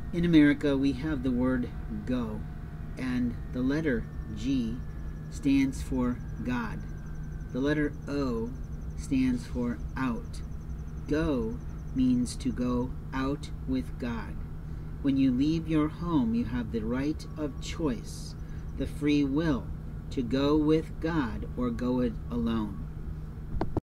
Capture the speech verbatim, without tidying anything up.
In America, we have the word go, and the letter G stands for God. The letter O stands for out. Go means to go out with God. When you leave your home, you have the right of choice, the free will, to go with God or go it alone.